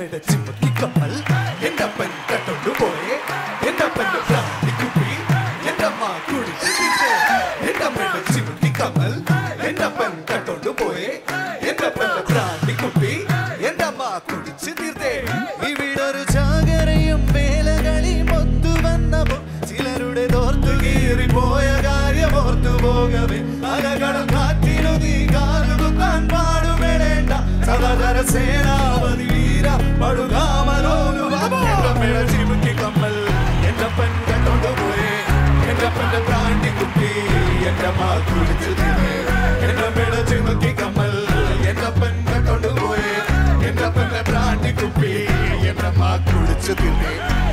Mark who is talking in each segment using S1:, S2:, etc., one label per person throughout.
S1: എന്റെ ചിമ്മത്തി കമ്മൽ എന്റെ അപ്പൻ കട്ടോണ്ട് പോയെ എന്റെ അപ്പന്റെ ബ്രാൻഡി കുപ്പി എന്റെ അമ്മ കുടിച്ച് തിന്നേ എന്റെ അമ്മയുടെ ചിമ്മത്തി കമ്മൽ എന്റെ അപ്പൻ കട്ടോണ്ട് പോയെ എന്റെ അപ്പന്റെ ബ്രാൻഡി കുപ്പി എന്റെ അമ്മ കുടിച്ച് തീർത്തേ ഇവിടൊരു ചാകരയും വേലകളിയും ഒത്തു വന്നപ്പോൾ ചിലരുടെ തോർത്തു കീറി പോയ കാര്യം ഓർത്തു പോകവേ അലകടൽ കാറ്റിലുതി കാലുകുത്താൻ പാടുപെടേണ്ട സദാചര സേനാപതി വീര പടുകാമലോലുവാമ്മയുടെ ചിമുക്കി കമ്മൽ എന്റെ അപ്പൻ കട്ടോണ്ട് പോയേ എന്റെ അപ്പന്റെ ബ്രാൻഡി കുപ്പി എന്റെ അമ്മ കുടിച്ചു തിന്നേ എന്റെ അമ്മയുടെ ചിമുക്കി കമ്മൽ എന്റെ അപ്പൻ കട്ടോണ്ട് പോയേ എന്റെ അപ്പന്റെ ബ്രാൻഡി കുപ്പി എന്റെ അമ്മ കുടിച്ചു തിന്നേ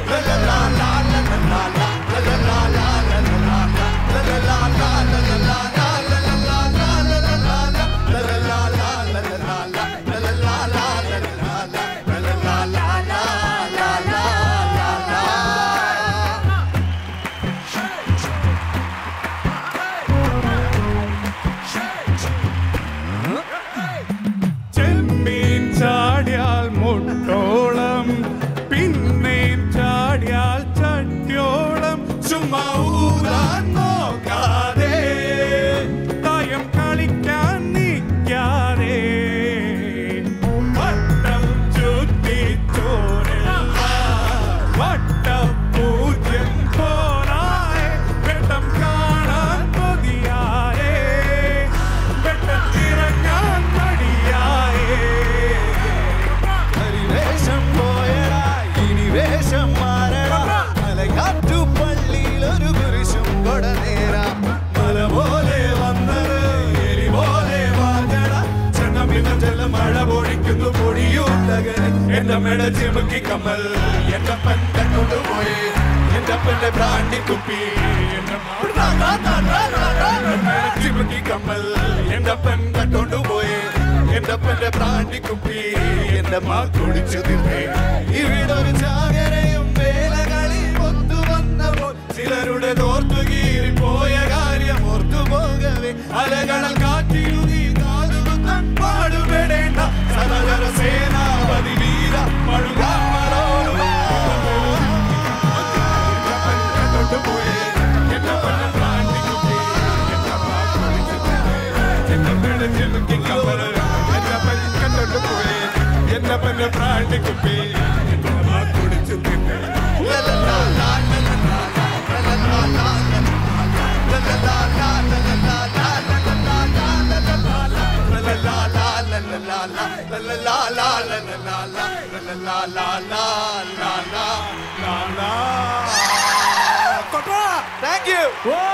S2: ചെമ്മീൻ ചാടിയാൽ മുട്ടോളം പിന്നെ ചാടിയാൽ ചട്ടിയോളം
S1: ചുമ്മാ ഊരാൻ നോക്കാതെ
S2: തായം കളിക്കാൻ നിൽക്കാതെ വട്ടം ചുറ്റി ചോരല്ല വട്ടപൂജ്യം പോരായെ വെട്ടം കാണാൻ കൊതിയായേ വെട്ടത്തിറങ്ങാൻ മടിയായേ
S1: പരിവേഷം പോയടാ ഇനി വേഷം മാറടാ മലയാറ്റു പള്ളിയിൽ ഒരു കുരിശും കൊട നേരാം മല പോലെ വന്നത് എലി പോലെ വാങ്ങട ചെന്നമിന്ന ജല മഴ പൊഴിക്കുന്നു പൊടിയൂട്ടകന് എന്റെ അമ്മയുടെ ചിമുക്കി കമ്മൽ എന്റെ അപ്പൻ കട്ടോണ്ട് പോയി എന്റെ അപ്പന്റെ ബ്രാൻഡി കുപ്പി എന്റെ ചിമുക്കി കമ്മൽ എന്റെ അപ്പൻ കട്ടോണ്ട് പോയി എന്റെ അപ്പന്റെ ബ്രാൻഡി കുപ്പി എന്റെ അമ്മ കുടിച്ചു തിന്നേ ഇവിടൊരു ചാകരയും വേലകളിയും ഒത്തു വന്നപ്പോൾ ചിലരുടെ തോർത്തു കീറി പോയ കാര്യം ഓർത്തു പോകവേ അലകടൽ കാറ്റിലുതി കാതുകുത്താൻ പാടുപെടേണ്ട സദാചര സേനാപതി വീര പഴുകാമലോട്ട് പോയേ എന്റെ അപ്പന്റെ ബ്രാൻഡി കുപ്പി എന്റെ അമ്മ കുടിച്ചു തിന്നേ എന്റെ അമ്മയുടെ ചിമുക്കി കമ്മൽ എന്റെ അപ്പൻ കട്ടോണ്ട് പോയേ എന്റെ അപ്പന്റെ ബ്രാൻഡി കുപ്പി എന്റെ അമ്മ കുടിച്ചു തിന്നേ Thank you.